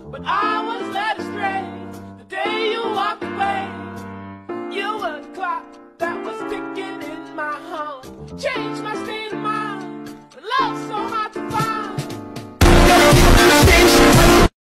but I was led astray the day you walked away. You were the clock that was ticking in my home. Changed